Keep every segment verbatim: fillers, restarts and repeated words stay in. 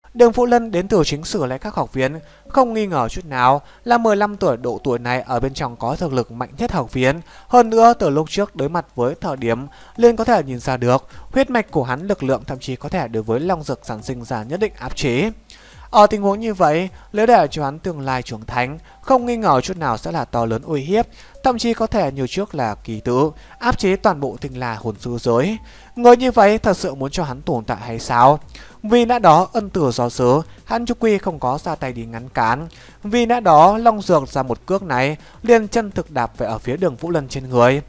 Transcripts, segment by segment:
Đường Vũ Lân đến từ chính sử lai các học viện, không nghi ngờ chút nào là mười lăm tuổi, độ tuổi này ở bên trong có thực lực mạnh nhất học viện. Hơn nữa từ lúc trước đối mặt với thời điểm liền có thể nhìn ra được huyết mạch của hắn lực lượng thậm chí có thể đối với long dược sản sinh ra nhất định áp chế. Ở tình huống như vậy, nếu để cho hắn tương lai trưởng thành, không nghi ngờ chút nào sẽ là to lớn uy hiếp, thậm chí có thể như trước là kỳ tử, áp chế toàn bộ tinh la hồn sư giới. Người như vậy thật sự muốn cho hắn tồn tại hay sao? Vì lẽ đó ân tử do sứ, hắn Trúc Quy không có ra tay đi ngăn cản. Vì lẽ đó long dược ra một cước này liền chân thực đạp về ở phía Đường Vũ Lân trên người.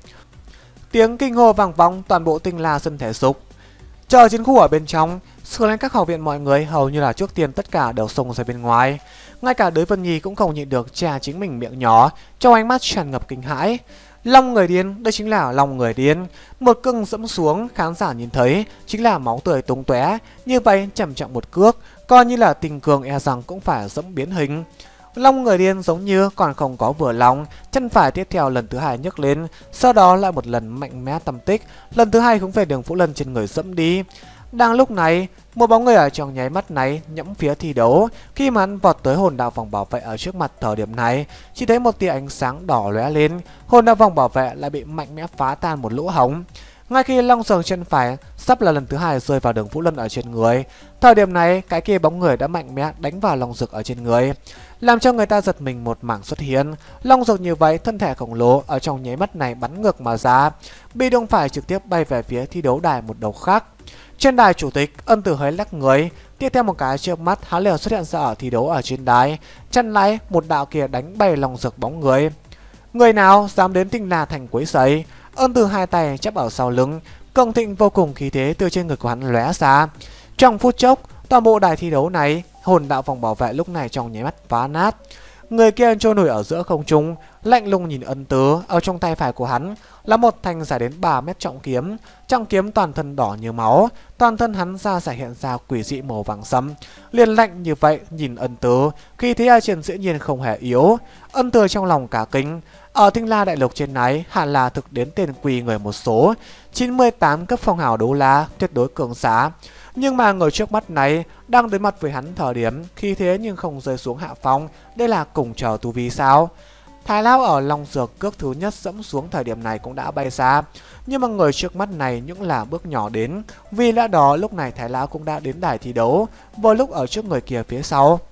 Tiếng kinh hô vang vọng toàn bộ tinh la sân thể dục. Chờ chiến khu ở bên trong, sử lai các học viện mọi người hầu như là trước tiên tất cả đều xông ra bên ngoài. Ngay cả Đới Vân Nhi cũng không nhịn được chà chính mình miệng nhỏ, trong ánh mắt tràn ngập kinh hãi. Long người điên, đây chính là long người điên. Một cưng dẫm xuống, khán giả nhìn thấy chính là máu tươi tung tóe. Như vậy chậm trọng một cước, coi như là tình cường e rằng cũng phải dẫm biến hình. Long người điên giống như còn không có vừa lòng, chân phải tiếp theo lần thứ hai nhấc lên, sau đó lại một lần mạnh mẽ tâm tích, lần thứ hai hướng về Đường Vũ Lân trên người dẫm đi. Đang lúc này, một bóng người ở trong nháy mắt này nhắm phía thi đấu. Khi mà hắn vọt tới hồn đạo vòng bảo vệ ở trước mặt thời điểm này, chỉ thấy một tia ánh sáng đỏ lóe lên, hồn đạo vòng bảo vệ lại bị mạnh mẽ phá tan một lỗ hổng. Ngay khi long sừng chân phải sắp là lần thứ hai rơi vào Đường Vũ Lân ở trên người, thời điểm này cái kia bóng người đã mạnh mẽ đánh vào long dược ở trên người, làm cho người ta giật mình một mảng xuất hiện. Long dược như vậy thân thể khổng lồ ở trong nháy mắt này bắn ngược mà ra, bị đông phải trực tiếp bay về phía thi đấu đài một đầu khác. Trên đài chủ tịch, ân tử hơi lắc người, tiếp theo một cái trước mắt hắn liền xuất hiện ra ở thi đấu ở trên đài, chặn lại một đạo kia đánh bay long dược bóng người. Người nào dám đến tinh la thành quấy rầy? Ân tử hai tay chắp ở sau lưng, cường thịnh vô cùng khí thế từ trên người của hắn lóe ra. Trong phút chốc, toàn bộ đài thi đấu này, hồn đạo vòng bảo vệ lúc này trong nháy mắt phá nát. Người kia trôi nổi ở giữa không trung, lạnh lùng nhìn ân tử. Ở trong tay phải của hắn là một thanh dài đến ba mét trọng kiếm, trọng kiếm toàn thân đỏ như máu, toàn thân hắn ra sẽ hiện ra quỷ dị màu vàng sẫm. Liền lạnh như vậy nhìn ân tử, khi thế ở trên dĩ nhiên không hề yếu. Ân tử trong lòng cả kinh. Ở tinh la đại lục trên này hẳn là thực đến tên quỳ người một số, chín mươi tám cấp phong hào đấu la tuyệt đối cường giá. Nhưng mà người trước mắt này đang đối mặt với hắn thời điểm khi thế nhưng không rơi xuống hạ phong, đây là cùng chờ tu vi sao? Thái lão ở long dược cước thứ nhất dẫm xuống thời điểm này cũng đã bay xa, nhưng mà người trước mắt này những là bước nhỏ đến. Vì lẽ đó lúc này Thái lão cũng đã đến đài thi đấu, vừa lúc ở trước người kia phía sau.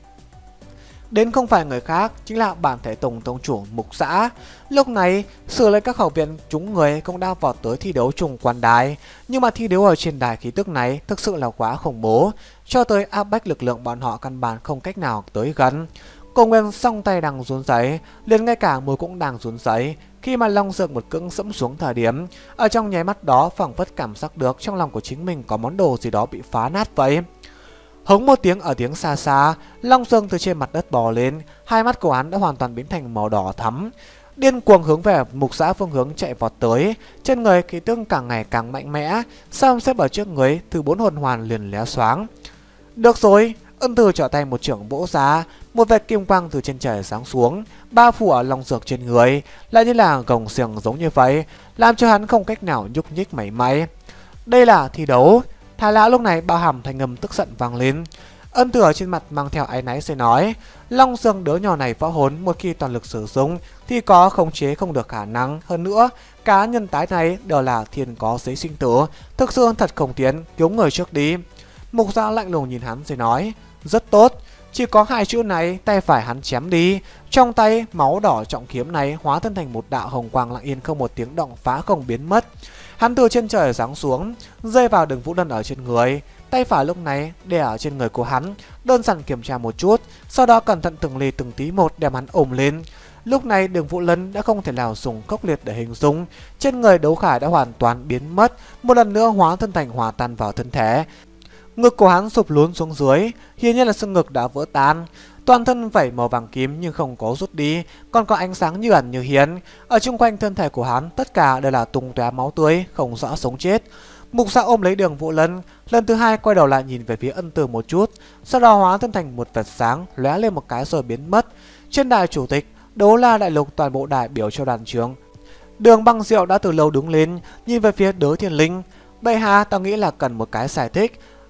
Đến không phải người khác, chính là bản thể tổng tông chủ Mục Xã. Lúc này, sử lai các học viện chúng người cũng đã vọt tới thi đấu trùng quan đài. Nhưng mà thi đấu ở trên đài khí tức này thực sự là quá khủng bố, cho tới áp bách lực lượng bọn họ căn bản không cách nào tới gần. Cổ Nguyên song tay đang run rẩy, liền ngay cả môi cũng đang run rẩy. Khi mà long dược một cứng dẫm xuống thời điểm, ở trong nháy mắt đó phảng phất cảm giác được trong lòng của chính mình có món đồ gì đó bị phá nát vậy. Hống một tiếng ở tiếng xa xa, long dương từ trên mặt đất bò lên, hai mắt của hắn đã hoàn toàn biến thành màu đỏ thắm, điên cuồng hướng về Mục Xã phương hướng chạy vọt tới. Trên người khí tức càng ngày càng mạnh mẽ, xong xếp ở trước người thứ bốn hồn hoàn liền lóe xoáng. Được rồi, ân tử trở tay một trưởng vỗ ra, một vệt kim quang từ trên trời sáng xuống, bao phủ ở long dược trên người, lại như là gồng xiềng giống như vậy, làm cho hắn không cách nào nhúc nhích mảy may. Đây là thi đấu. Thái lão lúc này bao hàm thanh âm tức giận vang lên. Ân tử ở trên mặt mang theo áy náy sẽ nói, long dương đứa nhỏ này võ hồn một khi toàn lực sử dụng thì có khống chế không được khả năng. Hơn nữa, cá nhân tái này đều là thiên có giấy sinh tử, thực sự thật không tiến, cứu người trước đi. Mục Xã lạnh lùng nhìn hắn rồi nói, rất tốt, chỉ có hai chữ này, tay phải hắn chém đi. Trong tay máu đỏ trọng kiếm này hóa thân thành một đạo hồng quang lặng yên không một tiếng động phá không biến mất. Hắn từ trên trời giáng xuống, rơi vào Đường Vũ Lân ở trên người. Tay phải lúc này đè ở trên người của hắn, đơn giản kiểm tra một chút, sau đó cẩn thận từng ly từng tí một đem hắn ôm lên. Lúc này Đường Vũ Lân đã không thể nào dùng cốc liệt để hình dung, trên người đấu khải đã hoàn toàn biến mất, một lần nữa hóa thân thành hòa tan vào thân thể. Ngực của hắn sụp lún xuống dưới, hiển nhiên là xương ngực đã vỡ tan. Toàn thân vảy màu vàng kim nhưng không có rút đi, còn có ánh sáng như ẩn như hiện. Ở chung quanh thân thể của hắn tất cả đều là tung tóe máu tươi, không rõ sống chết. Mục Xã ôm lấy Đường Vũ Lân, lần thứ hai quay đầu lại nhìn về phía ân tử một chút, sau đó hóa thân thành một vệt sáng lóe lên một cái rồi biến mất. Trên đài chủ tịch, Đấu La đại lục toàn bộ đại biểu cho đoàn trưởng Đường Băng Diệu đã từ lâu đứng lên, nhìn về phía Đới Thiên Linh. Bệ hạ, tao nghĩ là cần một cái giải thích.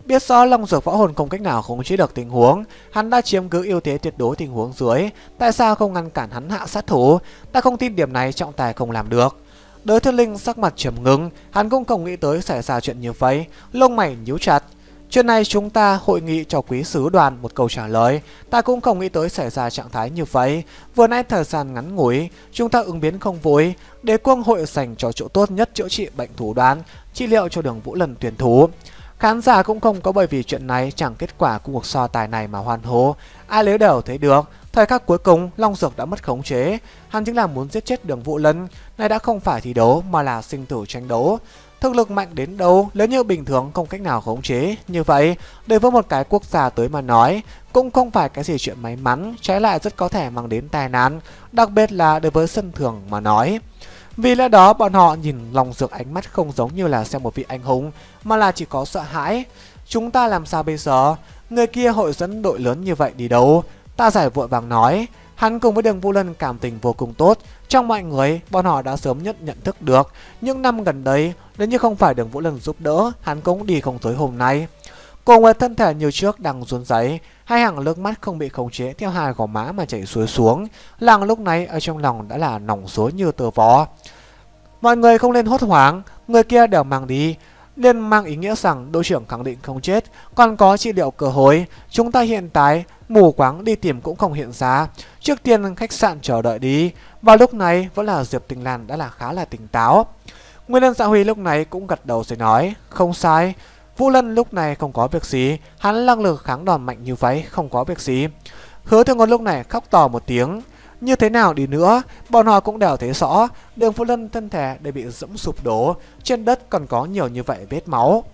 Biết rõ Long Dược võ hồn không cách nào khống chế được tình huống, hắn đã chiếm cứ ưu thế tuyệt đối tình huống dưới, tại sao không ngăn cản hắn hạ sát thủ? Ta không tin điểm này trọng tài không làm được. Đới Thiên Linh sắc mặt trầm ngưng, hắn cũng không nghĩ tới xảy ra chuyện như vậy, lông mày nhíu chặt. Chuyện này chúng ta hội nghị cho quý sứ đoàn một câu trả lời, ta cũng không nghĩ tới xảy ra trạng thái như vậy. Vừa nãy thời gian ngắn ngủi, chúng ta ứng biến không vội, Đế Quốc hội dành cho chỗ tốt nhất chữa trị bệnh thủ đoán, trị liệu cho Đường Vũ Lân tuyển thủ. Khán giả cũng không có bởi vì chuyện này chẳng kết quả của cuộc so tài này mà hoan hô, ai lấy đều thấy được. Thời khắc cuối cùng, Long Dược đã mất khống chế, hắn chính là muốn giết chết Đường Vũ Lân, này đã không phải thi đấu mà là sinh tử tranh đấu. Thực lực mạnh đến đâu, nếu như bình thường không cách nào khống chế, như vậy, đối với một cái quốc gia tới mà nói, cũng không phải cái gì chuyện may mắn, trái lại rất có thể mang đến tai nạn, đặc biệt là đối với sân thường mà nói. Vì lẽ đó, bọn họ nhìn Long Dược ánh mắt không giống như là xem một vị anh hùng, mà là chỉ có sợ hãi. Chúng ta làm sao bây giờ? Người kia hội dẫn đội lớn như vậy đi đâu? Ta giải vội vàng nói. Hắn cùng với Đường Vũ Lân cảm tình vô cùng tốt. Trong mọi người, bọn họ đã sớm nhất nhận thức được. Những năm gần đây, nếu như không phải Đường Vũ Lân giúp đỡ, hắn cũng đi không tới hôm nay. Cùng với thân thể như trước đang run rẩy, hai hàng nước mắt không bị khống chế theo hai gò má mà chảy xuôi xuống. Làng lúc này ở trong lòng đã là nòng rối như tờ vò. Mọi người không nên hốt hoảng, người kia đều mang đi. Liên mang ý nghĩa rằng đội trưởng khẳng định không chết, còn có trị liệu cơ hội. Chúng ta hiện tại mù quáng đi tìm cũng không hiện ra. Trước tiên khách sạn chờ đợi đi. Vào lúc này vẫn là Diệp Tình Lan đã là khá là tỉnh táo. Nguyên Ân Dạ Huy lúc này cũng gật đầu rồi nói, không sai. Vũ Lân lúc này không có việc gì, hắn năng lực kháng đòn mạnh như vậy, không có việc gì. Hứa Thương Ngôn lúc này khóc to một tiếng. Như thế nào đi nữa, bọn họ cũng đều thấy rõ, Đường Vũ Lân thân thể đều bị dẫm sụp đổ, trên đất còn có nhiều như vậy vết máu.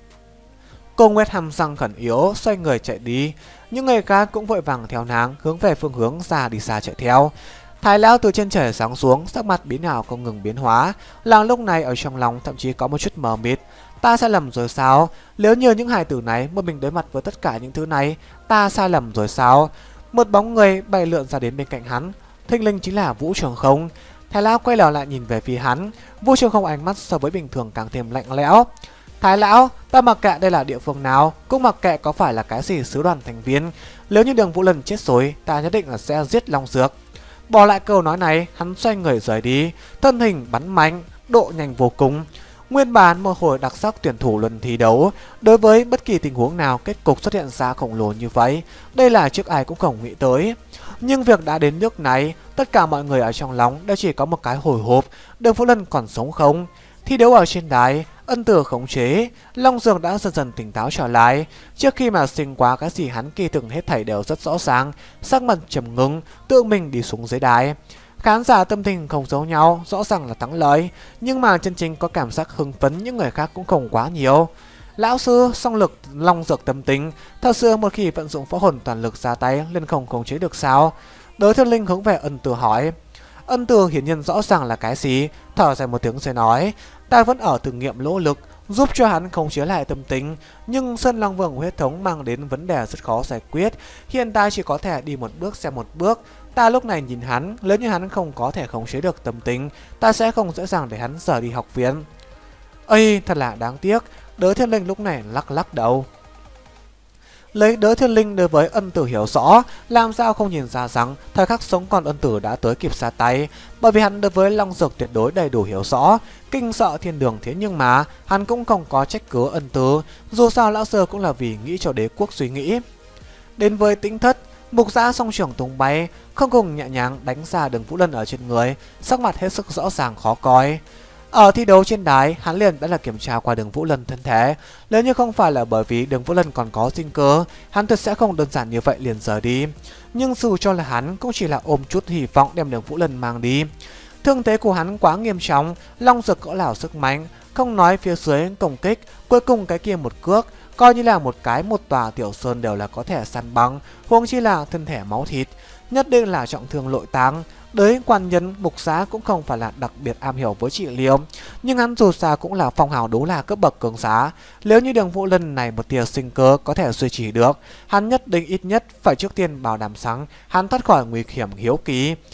Cô Nguyệt hàm răng khẩn yếu, xoay người chạy đi. Những người khác cũng vội vàng theo nàng, hướng về phương hướng ra đi xa chạy theo. Thái lão từ trên trời sáng xuống, sắc mặt biến ảo không ngừng biến hóa. Làng lúc này ở trong lòng thậm chí có một chút mờ mịt. Ta sai lầm rồi sao? Nếu như những hài tử này một mình đối mặt với tất cả những thứ này, ta sai lầm rồi sao? Một bóng người bay lượn ra đến bên cạnh hắn, thình lình chính là Vũ Trường Không. Thái lão quay đầu lại nhìn về phía hắn, Vũ Trường Không ánh mắt so với bình thường càng thêm lạnh lẽo. Thái lão, ta mặc kệ đây là địa phương nào, cũng mặc kệ có phải là cái gì sứ đoàn thành viên. Nếu như Đường Vũ Lân chết rồi, ta nhất định là sẽ giết Long Dược. Bỏ lại câu nói này, hắn xoay người rời đi, thân hình bắn mạnh, độ nhanh vô cùng. Nguyên bản một hồi đặc sắc tuyển thủ luận thi đấu, đối với bất kỳ tình huống nào kết cục xuất hiện ra khổng lồ như vậy, đây là trước ai cũng không nghĩ tới. Nhưng việc đã đến nước này, tất cả mọi người ở trong lòng đều chỉ có một cái hồi hộp, Đường Vũ Lân còn sống không? Thi đấu ở trên đài, Ân Tử khống chế, Long Dược đã dần dần tỉnh táo trở lại. Trước khi mà sinh quá cái gì hắn kỳ thực hết thảy đều rất rõ ràng, sắc mặt trầm ngưng, tự mình đi xuống dưới đài. Khán giả tâm tình không giống nhau, rõ ràng là thắng lợi, nhưng mà chân chính có cảm giác hưng phấn những người khác cũng không quá nhiều. Lão sư, song lực Long Dược tâm tình, thật sự một khi vận dụng võ hồn toàn lực ra tay lên không khống chế được sao? Đới Thiên Linh hướng về Ân Tử hỏi. Ân Tử hiển nhiên rõ ràng là cái gì, thở dài một tiếng rồi nói, ta vẫn ở thử nghiệm nỗ lực giúp cho hắn khống chế lại tâm tình, nhưng Sơn Long Vương huyết thống mang đến vấn đề rất khó giải quyết, hiện tại chỉ có thể đi một bước xem một bước. Ta lúc này nhìn hắn, nếu như hắn không có thể khống chế được tâm tình, ta sẽ không dễ dàng để hắn rời đi học viện. Ây, thật là đáng tiếc. Đới Thiên Linh lúc này lắc lắc đầu. Lấy Đới Thiên Linh đối với Ân Tử hiểu rõ, làm sao không nhìn ra rằng thời khắc sống còn Ân Tử đã tới kịp ra tay, bởi vì hắn đối với Long Dược tuyệt đối đầy đủ hiểu rõ, kinh sợ thiên đường. Thế nhưng mà hắn cũng không có trách cứ Ân Tử, dù sao lão sư cũng là vì nghĩ cho đế quốc suy nghĩ. Đến với Tĩnh Thất, Mục Giã song trưởng tung bay, không cùng nhẹ nhàng đánh ra Đường Vũ Lân ở trên người, sắc mặt hết sức rõ ràng khó coi. Ở thi đấu trên đài, hắn liền đã là kiểm tra qua Đường Vũ Lân thân thể. Nếu như không phải là bởi vì Đường Vũ Lân còn có sinh cơ, hắn tuyệt sẽ không đơn giản như vậy liền rời đi. Nhưng dù cho là hắn cũng chỉ là ôm chút hy vọng đem Đường Vũ Lân mang đi. Thương thế của hắn quá nghiêm trọng, Long Dược cỡ nào sức mạnh, không nói phía dưới công kích, cuối cùng cái kia một cước, coi như là một cái một tòa tiểu sơn đều là có thể săn bằng, huống chi là thân thể máu thịt, nhất định là trọng thương nội táng. Đới quan nhân Mục Giã cũng không phải là đặc biệt am hiểu với trị liệu, nhưng hắn dù sao cũng là phong hào đấu là cấp bậc cường giá. Nếu như Đường Vũ Lân này một tia sinh cơ có thể duy trì được, hắn nhất định ít nhất phải trước tiên bảo đảm sáng hắn thoát khỏi nguy hiểm hiếu kỳ.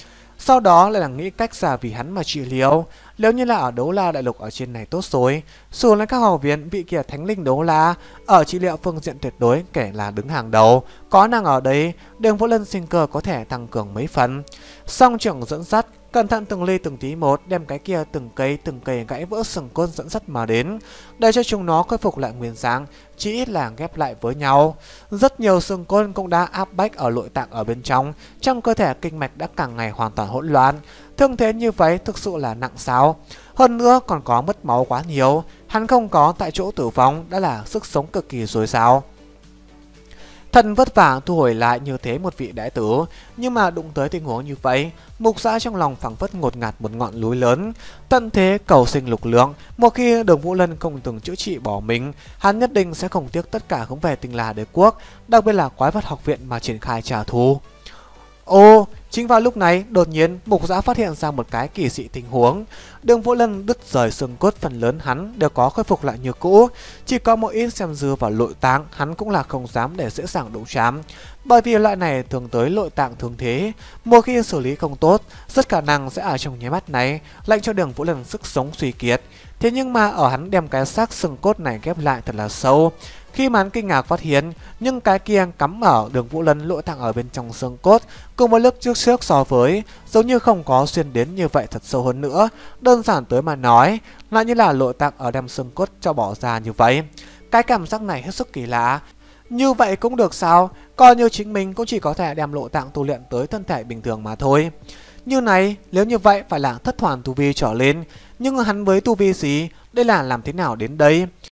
Sau đó lại là nghĩ cách giả vì hắn mà trị liệu. Nếu như là ở Đấu La Đại Lục ở trên này tốt rồi, dù là các học viện vị kia thánh linh Đấu La ở trị liệu phương diện tuyệt đối kể là đứng hàng đầu, có nàng ở đây, Đường Vũ Lân sinh cơ có thể tăng cường mấy phần. Song trưởng dẫn dắt, cẩn thận từng ly từng tí một, đem cái kia từng cây từng cây gãy vỡ sừng côn dẫn dắt mà đến, để cho chúng nó khôi phục lại nguyên dạng, chỉ ít là ghép lại với nhau. Rất nhiều sừng côn cũng đã áp bách ở nội tạng ở bên trong, trong cơ thể kinh mạch đã càng ngày hoàn toàn hỗn loạn. Thương thế như vậy thực sự là nặng sao? Hơn nữa còn có mất máu quá nhiều, hắn không có tại chỗ tử vong đã là sức sống cực kỳ dồi dào. Thần vất vả thu hồi lại như thế một vị đại tử, nhưng mà đụng tới tình huống như vậy, Mục Giã trong lòng phảng phất ngột ngạt một ngọn núi lớn. Tận thế cầu sinh lục lượng, một khi Đường Vũ Lân không từng chữa trị bỏ mình, hắn nhất định sẽ không tiếc tất cả hướng về Tinh La Đế Quốc, đặc biệt là Quái Vật Học Viện mà triển khai trả thù. Ô, chính vào lúc này, đột nhiên Mục Giã phát hiện ra một cái kỳ dị tình huống. Đường Vũ Lân đứt rời xương cốt phần lớn hắn đều có khôi phục lại như cũ, chỉ có một ít xem dư vào nội tạng hắn cũng là không dám để dễ dàng đụng chạm, bởi vì loại này thường tới nội tạng thường thế, một khi xử lý không tốt, rất khả năng sẽ ở trong nháy mắt này lệnh cho Đường Vũ Lân sức sống suy kiệt. Thế nhưng mà ở hắn đem cái xác xương cốt này ghép lại thật là sâu. Khi mà hắn kinh ngạc phát hiện, nhưng cái kia cắm ở Đường Vũ Lân lỗ thẳng ở bên trong xương cốt, cùng với lúc trước trước so với, giống như không có xuyên đến như vậy thật sâu hơn nữa. Đơn giản tới mà nói, lại như là nội tạng ở đem xương cốt cho bỏ ra như vậy. Cái cảm giác này hết sức kỳ lạ. Như vậy cũng được sao? Coi như chính mình cũng chỉ có thể đem nội tạng tu luyện tới thân thể bình thường mà thôi. Như này, nếu như vậy phải là thất hoàn tu vi trở lên. Nhưng hắn với tu vi gì? Đây là làm thế nào đến đây?